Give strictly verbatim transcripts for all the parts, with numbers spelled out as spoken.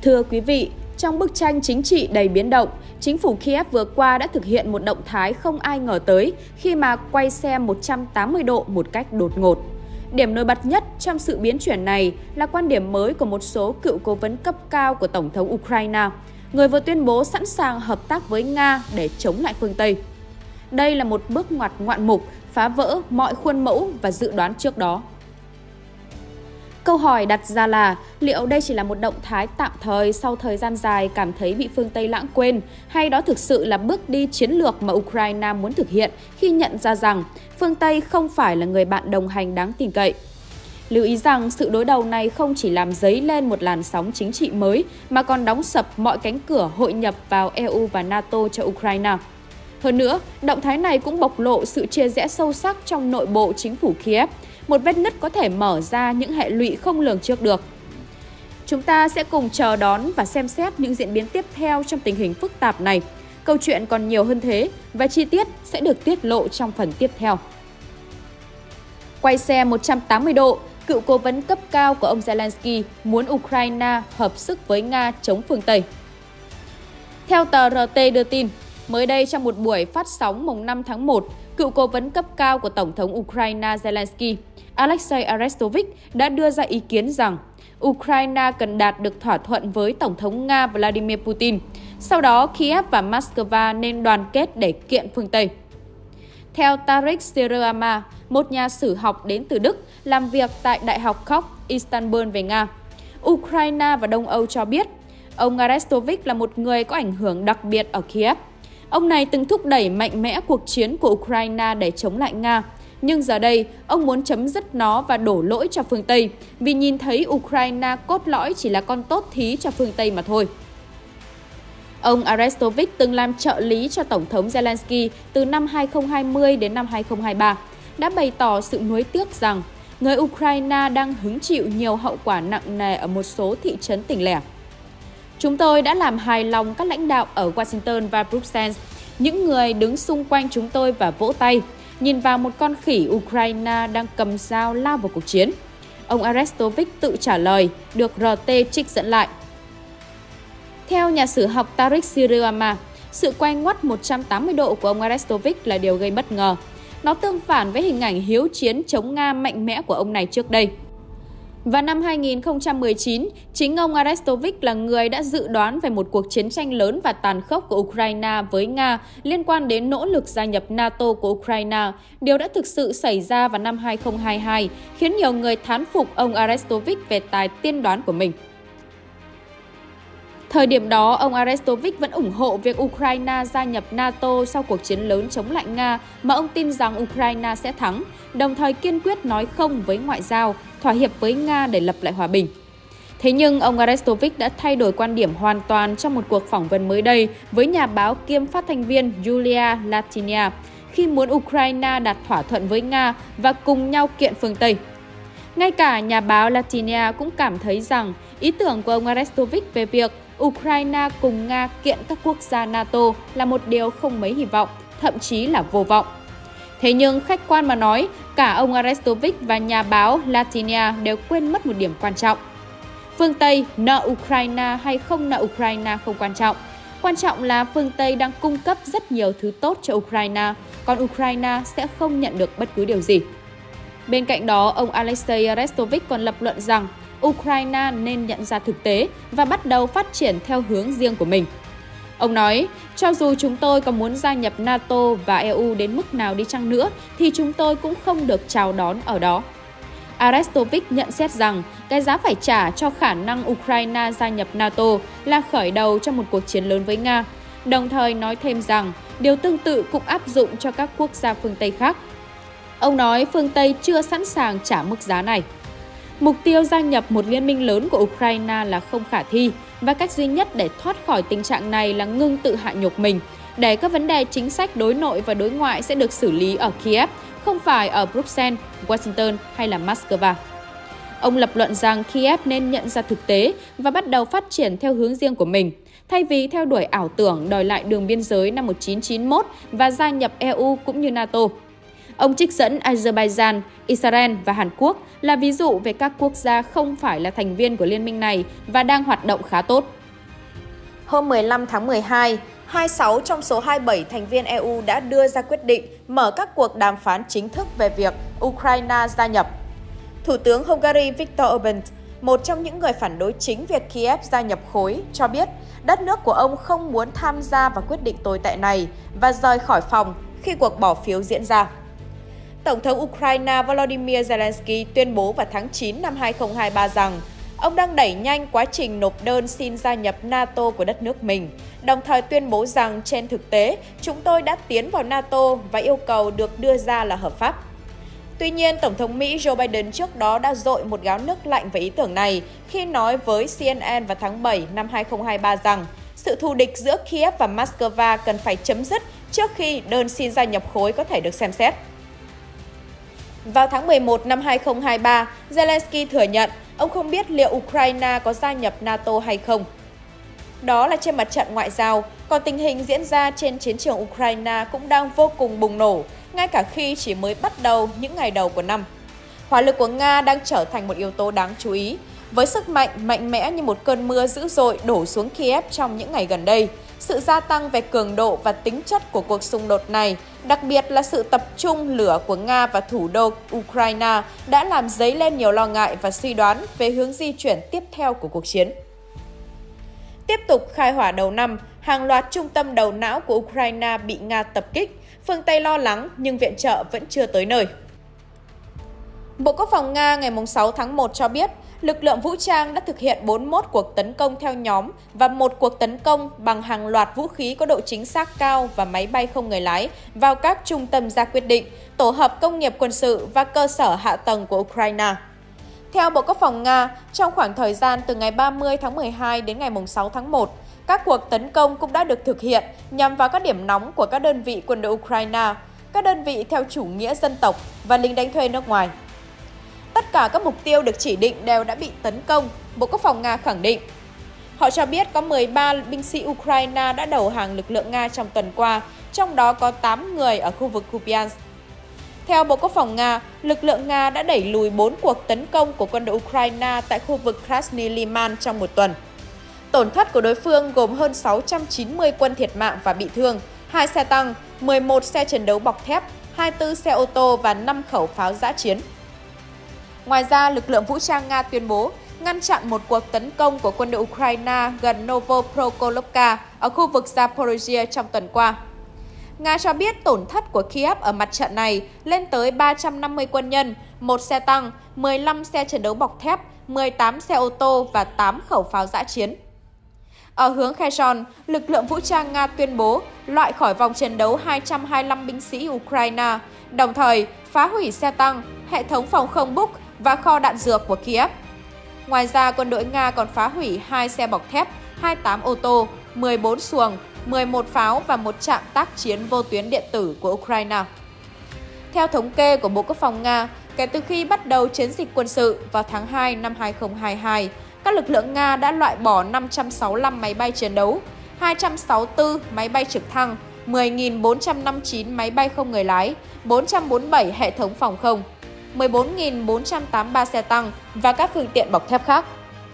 Thưa quý vị, trong bức tranh chính trị đầy biến động, chính phủ Kiev vừa qua đã thực hiện một động thái không ai ngờ tới khi mà quay xe một trăm tám mươi độ một cách đột ngột. Điểm nổi bật nhất trong sự biến chuyển này là quan điểm mới của một số cựu cố vấn cấp cao của Tổng thống Ukraine, người vừa tuyên bố sẵn sàng hợp tác với Nga để chống lại phương Tây. Đây là một bước ngoặt ngoạn mục, phá vỡ mọi khuôn mẫu và dự đoán trước đó. Câu hỏi đặt ra là liệu đây chỉ là một động thái tạm thời sau thời gian dài cảm thấy bị phương Tây lãng quên, hay đó thực sự là bước đi chiến lược mà Ukraine muốn thực hiện khi nhận ra rằng phương Tây không phải là người bạn đồng hành đáng tin cậy. Lưu ý rằng sự đối đầu này không chỉ làm dấy lên một làn sóng chính trị mới mà còn đóng sập mọi cánh cửa hội nhập vào e u và NATO cho Ukraine. Hơn nữa, động thái này cũng bộc lộ sự chia rẽ sâu sắc trong nội bộ chính phủ Kiev, một vết nứt có thể mở ra những hệ lụy không lường trước được. Chúng ta sẽ cùng chờ đón và xem xét những diễn biến tiếp theo trong tình hình phức tạp này. Câu chuyện còn nhiều hơn thế và chi tiết sẽ được tiết lộ trong phần tiếp theo. Quay xe một trăm tám mươi độ, cựu cố vấn cấp cao của ông Zelensky muốn Ukraine hợp sức với Nga chống phương Tây. Theo tờ rờ tê đưa tin, mới đây trong một buổi phát sóng mùng năm tháng một, cựu cố vấn cấp cao của Tổng thống Ukraine Zelensky, Alexei Arestovich đã đưa ra ý kiến rằng Ukraine cần đạt được thỏa thuận với Tổng thống Nga Vladimir Putin. Sau đó, Kiev và Moscow nên đoàn kết để kiện phương Tây. Theo Tarek Sirama, một nhà sử học đến từ Đức, làm việc tại Đại học Koch, Istanbul về Nga, Ukraine và Đông Âu cho biết, ông Arestovich là một người có ảnh hưởng đặc biệt ở Kiev. Ông này từng thúc đẩy mạnh mẽ cuộc chiến của Ukraine để chống lại Nga, nhưng giờ đây ông muốn chấm dứt nó và đổ lỗi cho phương Tây vì nhìn thấy Ukraine cốt lõi chỉ là con tốt thí cho phương Tây mà thôi. Ông Arestovich từng làm trợ lý cho Tổng thống Zelensky từ năm hai nghìn không trăm hai mươi đến năm hai nghìn không trăm hai mươi ba, đã bày tỏ sự nuối tiếc rằng người Ukraine đang hứng chịu nhiều hậu quả nặng nề ở một số thị trấn tỉnh lẻ. Chúng tôi đã làm hài lòng các lãnh đạo ở Washington và Brussels, những người đứng xung quanh chúng tôi và vỗ tay, nhìn vào một con khỉ Ukraine đang cầm dao lao vào cuộc chiến. Ông Arestovich tự trả lời, được rờ tê trích dẫn lại. Theo nhà sử học Tarek Sirama, sự quay ngoắt một trăm tám mươi độ của ông Arestovich là điều gây bất ngờ. Nó tương phản với hình ảnh hiếu chiến chống Nga mạnh mẽ của ông này trước đây. Vào năm hai nghìn không trăm mười chín, chính ông Arestovich là người đã dự đoán về một cuộc chiến tranh lớn và tàn khốc của Ukraine với Nga liên quan đến nỗ lực gia nhập NATO của Ukraine. Điều đã thực sự xảy ra vào năm hai nghìn không trăm hai mươi hai, khiến nhiều người thán phục ông Arestovich về tài tiên đoán của mình. Thời điểm đó, ông Arestovich vẫn ủng hộ việc Ukraine gia nhập NATO sau cuộc chiến lớn chống lại Nga mà ông tin rằng Ukraine sẽ thắng, đồng thời kiên quyết nói không với ngoại giao, thỏa hiệp với Nga để lập lại hòa bình. Thế nhưng, ông Arestovich đã thay đổi quan điểm hoàn toàn trong một cuộc phỏng vấn mới đây với nhà báo kiêm phát thanh viên Yulia Latinia khi muốn Ukraine đạt thỏa thuận với Nga và cùng nhau kiện phương Tây. Ngay cả nhà báo Latinia cũng cảm thấy rằng ý tưởng của ông Arestovich về việc Ukraine cùng Nga kiện các quốc gia NATO là một điều không mấy hy vọng, thậm chí là vô vọng. Thế nhưng khách quan mà nói, cả ông Arestovich và nhà báo Latinia đều quên mất một điểm quan trọng. Phương Tây nợ Ukraine hay không nợ Ukraine không quan trọng. Quan trọng là phương Tây đang cung cấp rất nhiều thứ tốt cho Ukraine, còn Ukraine sẽ không nhận được bất cứ điều gì. Bên cạnh đó, ông Alexei Arestovich còn lập luận rằng Ukraine nên nhận ra thực tế và bắt đầu phát triển theo hướng riêng của mình. Ông nói, cho dù chúng tôi có muốn gia nhập NATO và e u đến mức nào đi chăng nữa, thì chúng tôi cũng không được chào đón ở đó. Arestovich nhận xét rằng cái giá phải trả cho khả năng Ukraine gia nhập NATO là khởi đầu cho một cuộc chiến lớn với Nga, đồng thời nói thêm rằng điều tương tự cũng áp dụng cho các quốc gia phương Tây khác. Ông nói phương Tây chưa sẵn sàng trả mức giá này. Mục tiêu gia nhập một liên minh lớn của Ukraine là không khả thi và cách duy nhất để thoát khỏi tình trạng này là ngưng tự hạ nhục mình, để các vấn đề chính sách đối nội và đối ngoại sẽ được xử lý ở Kiev, không phải ở Bruxelles, Washington hay là Moscow. Ông lập luận rằng Kiev nên nhận ra thực tế và bắt đầu phát triển theo hướng riêng của mình, thay vì theo đuổi ảo tưởng đòi lại đường biên giới năm một nghìn chín trăm chín mươi mốt và gia nhập e u cũng như NATO. Ông trích dẫn Azerbaijan, Israel và Hàn Quốc là ví dụ về các quốc gia không phải là thành viên của liên minh này và đang hoạt động khá tốt. Hôm mười lăm tháng mười hai, hai mươi sáu trong số hai mươi bảy thành viên e u đã đưa ra quyết định mở các cuộc đàm phán chính thức về việc Ukraine gia nhập. Thủ tướng Hungary Viktor Orbán, một trong những người phản đối chính việc Kiev gia nhập khối, cho biết đất nước của ông không muốn tham gia vào quyết định tồi tệ này và rời khỏi phòng khi cuộc bỏ phiếu diễn ra. Tổng thống Ukraine Volodymyr Zelensky tuyên bố vào tháng chín năm hai nghìn không trăm hai mươi ba rằng ông đang đẩy nhanh quá trình nộp đơn xin gia nhập NATO của đất nước mình, đồng thời tuyên bố rằng trên thực tế chúng tôi đã tiến vào NATO và yêu cầu được đưa ra là hợp pháp. Tuy nhiên, Tổng thống Mỹ Joe Biden trước đó đã dội một gáo nước lạnh về ý tưởng này khi nói với C N N vào tháng bảy năm hai nghìn không trăm hai mươi ba rằng sự thù địch giữa Kiev và Moscow cần phải chấm dứt trước khi đơn xin gia nhập khối có thể được xem xét. Vào tháng mười một năm hai nghìn không trăm hai mươi ba, Zelensky thừa nhận ông không biết liệu Ukraine có gia nhập NATO hay không. Đó là trên mặt trận ngoại giao, còn tình hình diễn ra trên chiến trường Ukraine cũng đang vô cùng bùng nổ, ngay cả khi chỉ mới bắt đầu những ngày đầu của năm. Hỏa lực của Nga đang trở thành một yếu tố đáng chú ý, với sức mạnh mạnh mẽ như một cơn mưa dữ dội đổ xuống Kiev trong những ngày gần đây. Sự gia tăng về cường độ và tính chất của cuộc xung đột này, đặc biệt là sự tập trung lửa của Nga và thủ đô Ukraine, đã làm dấy lên nhiều lo ngại và suy đoán về hướng di chuyển tiếp theo của cuộc chiến. Tiếp tục khai hỏa đầu năm, hàng loạt trung tâm đầu não của Ukraine bị Nga tập kích. Phương Tây lo lắng nhưng viện trợ vẫn chưa tới nơi. Bộ Quốc phòng Nga ngày sáu tháng một cho biết, lực lượng vũ trang đã thực hiện bốn mươi mốt cuộc tấn công theo nhóm và một cuộc tấn công bằng hàng loạt vũ khí có độ chính xác cao và máy bay không người lái vào các trung tâm ra quyết định, tổ hợp công nghiệp quân sự và cơ sở hạ tầng của Ukraine. Theo Bộ Quốc phòng Nga, trong khoảng thời gian từ ngày ba mươi tháng mười hai đến ngày sáu tháng một, các cuộc tấn công cũng đã được thực hiện nhằm vào các điểm nóng của các đơn vị quân đội Ukraine, các đơn vị theo chủ nghĩa dân tộc và lính đánh thuê nước ngoài. Tất cả các mục tiêu được chỉ định đều đã bị tấn công, Bộ Quốc phòng Nga khẳng định. Họ cho biết có mười ba binh sĩ Ukraine đã đầu hàng lực lượng Nga trong tuần qua, trong đó có tám người ở khu vực Kupiansk. Theo Bộ Quốc phòng Nga, lực lượng Nga đã đẩy lùi bốn cuộc tấn công của quân đội Ukraine tại khu vực Krasny Liman trong một tuần. Tổn thất của đối phương gồm hơn sáu trăm chín mươi quân thiệt mạng và bị thương, hai xe tăng, mười một xe chiến đấu bọc thép, hai mươi tư xe ô tô và năm khẩu pháo dã chiến. Ngoài ra, lực lượng vũ trang Nga tuyên bố ngăn chặn một cuộc tấn công của quân đội Ukraine gần Novoprokhorovka ở khu vực Zaporizhia trong tuần qua. Nga cho biết tổn thất của Kiev ở mặt trận này lên tới ba trăm năm mươi quân nhân, một xe tăng, mười lăm xe chiến đấu bọc thép, mười tám xe ô tô và tám khẩu pháo dã chiến. Ở hướng Kherson, lực lượng vũ trang Nga tuyên bố loại khỏi vòng chiến đấu hai trăm hai mươi lăm binh sĩ Ukraine, đồng thời phá hủy xe tăng, hệ thống phòng không Buk và kho đạn dược của Kiev. Ngoài ra, quân đội Nga còn phá hủy hai xe bọc thép, hai mươi tám ô tô, mười bốn xuồng, mười một pháo và một trạm tác chiến vô tuyến điện tử của Ukraine. Theo thống kê của Bộ Quốc phòng Nga, kể từ khi bắt đầu chiến dịch quân sự vào tháng hai năm hai nghìn không trăm hai mươi hai, các lực lượng Nga đã loại bỏ năm trăm sáu mươi lăm máy bay chiến đấu, hai trăm sáu mươi tư máy bay trực thăng, mười nghìn bốn trăm năm mươi chín máy bay không người lái, bốn trăm bốn mươi bảy hệ thống phòng không, mười bốn nghìn bốn trăm tám mươi ba xe tăng và các phương tiện bọc thép khác,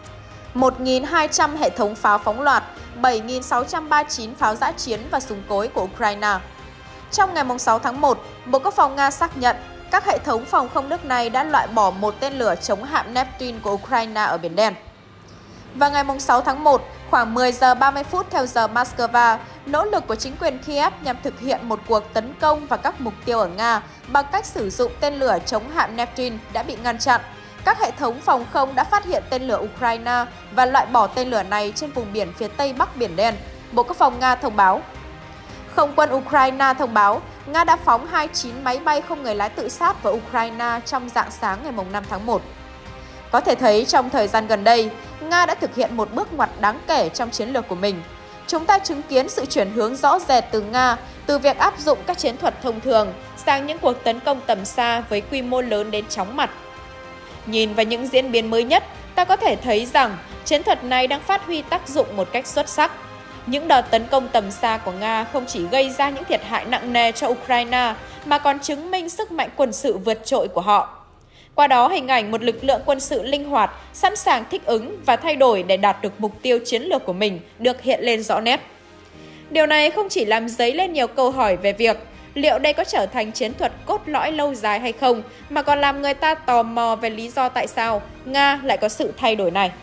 một nghìn hai trăm hệ thống pháo phóng loạt, bảy nghìn sáu trăm ba mươi chín pháo dã chiến và súng cối của Ukraine. Trong ngày sáu tháng một, Bộ Quốc phòng Nga xác nhận các hệ thống phòng không nước này đã loại bỏ một tên lửa chống hạm Neptune của Ukraine ở Biển Đen. Vào ngày sáu tháng một, khoảng mười giờ ba mươi phút theo giờ Moscow, nỗ lực của chính quyền Kiev nhằm thực hiện một cuộc tấn công vào các mục tiêu ở Nga bằng cách sử dụng tên lửa chống hạm Neptune đã bị ngăn chặn. Các hệ thống phòng không đã phát hiện tên lửa Ukraine và loại bỏ tên lửa này trên vùng biển phía tây bắc Biển Đen, Bộ Quốc phòng Nga thông báo. Không quân Ukraine thông báo Nga đã phóng hai mươi chín máy bay không người lái tự sát vào Ukraine trong rạng sáng ngày năm tháng một. Có thể thấy trong thời gian gần đây, Nga đã thực hiện một bước ngoặt đáng kể trong chiến lược của mình. Chúng ta chứng kiến sự chuyển hướng rõ rệt từ Nga, từ việc áp dụng các chiến thuật thông thường sang những cuộc tấn công tầm xa với quy mô lớn đến chóng mặt. Nhìn vào những diễn biến mới nhất, ta có thể thấy rằng chiến thuật này đang phát huy tác dụng một cách xuất sắc. Những đợt tấn công tầm xa của Nga không chỉ gây ra những thiệt hại nặng nề cho Ukraine, mà còn chứng minh sức mạnh quân sự vượt trội của họ. Qua đó, hình ảnh một lực lượng quân sự linh hoạt, sẵn sàng thích ứng và thay đổi để đạt được mục tiêu chiến lược của mình được hiện lên rõ nét. Điều này không chỉ làm dấy lên nhiều câu hỏi về việc liệu đây có trở thành chiến thuật cốt lõi lâu dài hay không, mà còn làm người ta tò mò về lý do tại sao Nga lại có sự thay đổi này.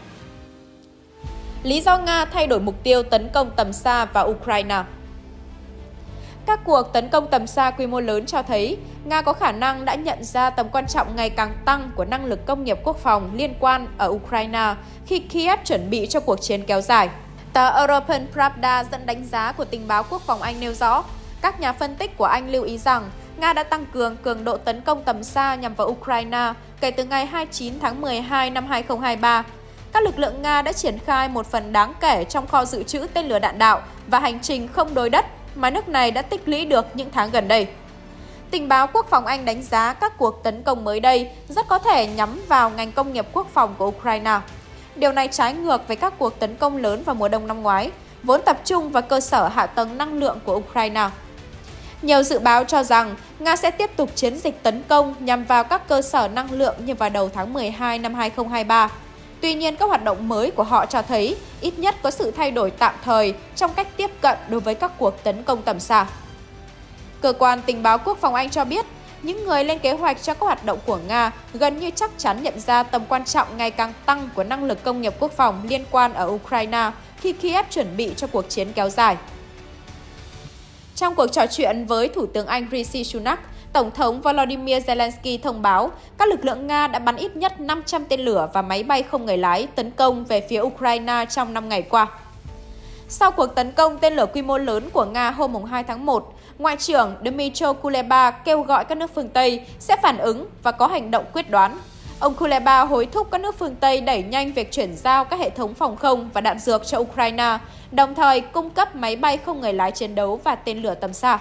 Lý do Nga thay đổi mục tiêu tấn công tầm xa vào Ukraine. Các cuộc tấn công tầm xa quy mô lớn cho thấy Nga có khả năng đã nhận ra tầm quan trọng ngày càng tăng của năng lực công nghiệp quốc phòng liên quan ở Ukraine khi Kiev chuẩn bị cho cuộc chiến kéo dài. Tờ European Pravda dẫn đánh giá của tình báo quốc phòng Anh nêu rõ, các nhà phân tích của Anh lưu ý rằng Nga đã tăng cường cường độ tấn công tầm xa nhằm vào Ukraine kể từ ngày hai mươi chín tháng mười hai năm hai nghìn không trăm hai mươi ba. Các lực lượng Nga đã triển khai một phần đáng kể trong kho dự trữ tên lửa đạn đạo và hành trình không đối đất mà nước này đã tích lũy được những tháng gần đây. Tình báo quốc phòng Anh đánh giá các cuộc tấn công mới đây rất có thể nhắm vào ngành công nghiệp quốc phòng của Ukraine. Điều này trái ngược với các cuộc tấn công lớn vào mùa đông năm ngoái, vốn tập trung vào cơ sở hạ tầng năng lượng của Ukraine. Nhiều dự báo cho rằng Nga sẽ tiếp tục chiến dịch tấn công nhằm vào các cơ sở năng lượng như vào đầu tháng mười hai năm hai nghìn không trăm hai mươi ba. Tuy nhiên, các hoạt động mới của họ cho thấy ít nhất có sự thay đổi tạm thời trong cách tiếp cận đối với các cuộc tấn công tầm xa. Cơ quan tình báo quốc phòng Anh cho biết, những người lên kế hoạch cho các hoạt động của Nga gần như chắc chắn nhận ra tầm quan trọng ngày càng tăng của năng lực công nghiệp quốc phòng liên quan ở Ukraine khi Kiev chuẩn bị cho cuộc chiến kéo dài. Trong cuộc trò chuyện với Thủ tướng Anh Rishi Sunak, Tổng thống Volodymyr Zelensky thông báo các lực lượng Nga đã bắn ít nhất năm trăm tên lửa và máy bay không người lái tấn công về phía Ukraine trong năm ngày qua. Sau cuộc tấn công tên lửa quy mô lớn của Nga hôm hai tháng một, Ngoại trưởng Dmytro Kuleba kêu gọi các nước phương Tây sẽ phản ứng và có hành động quyết đoán. Ông Kuleba hối thúc các nước phương Tây đẩy nhanh việc chuyển giao các hệ thống phòng không và đạn dược cho Ukraine, đồng thời cung cấp máy bay không người lái chiến đấu và tên lửa tầm xa.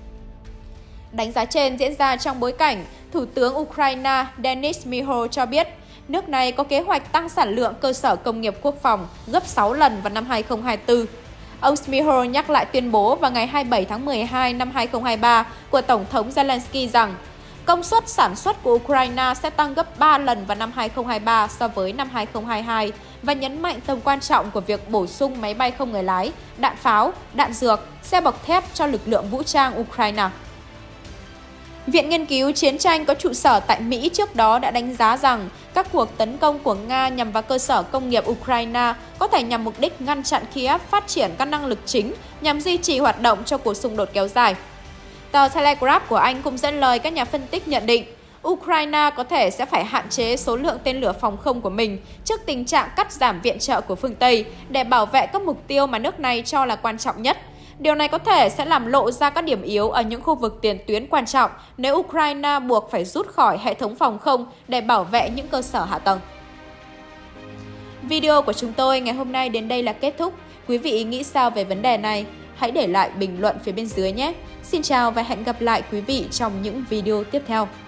Đánh giá trên diễn ra trong bối cảnh Thủ tướng Ukraine Denis Shmyhal cho biết nước này có kế hoạch tăng sản lượng cơ sở công nghiệp quốc phòng gấp sáu lần vào năm hai nghìn không trăm hai mươi tư. Ông Shmyhal nhắc lại tuyên bố vào ngày hai mươi bảy tháng mười hai năm hai nghìn không trăm hai mươi ba của Tổng thống Zelensky rằng công suất sản xuất của Ukraine sẽ tăng gấp ba lần vào năm hai nghìn không trăm hai mươi ba so với năm hai nghìn không trăm hai mươi hai và nhấn mạnh tầm quan trọng của việc bổ sung máy bay không người lái, đạn pháo, đạn dược, xe bọc thép cho lực lượng vũ trang Ukraine. Viện Nghiên cứu Chiến tranh có trụ sở tại Mỹ trước đó đã đánh giá rằng các cuộc tấn công của Nga nhằm vào cơ sở công nghiệp Ukraine có thể nhằm mục đích ngăn chặn Kiev phát triển các năng lực chính nhằm duy trì hoạt động cho cuộc xung đột kéo dài. Tờ Telegraph của Anh cũng dẫn lời các nhà phân tích nhận định Ukraine có thể sẽ phải hạn chế số lượng tên lửa phòng không của mình trước tình trạng cắt giảm viện trợ của phương Tây để bảo vệ các mục tiêu mà nước này cho là quan trọng nhất. Điều này có thể sẽ làm lộ ra các điểm yếu ở những khu vực tiền tuyến quan trọng nếu Ukraine buộc phải rút khỏi hệ thống phòng không để bảo vệ những cơ sở hạ tầng. Video của chúng tôi ngày hôm nay đến đây là kết thúc. Quý vị nghĩ sao về vấn đề này? Hãy để lại bình luận phía bên dưới nhé! Xin chào và hẹn gặp lại quý vị trong những video tiếp theo.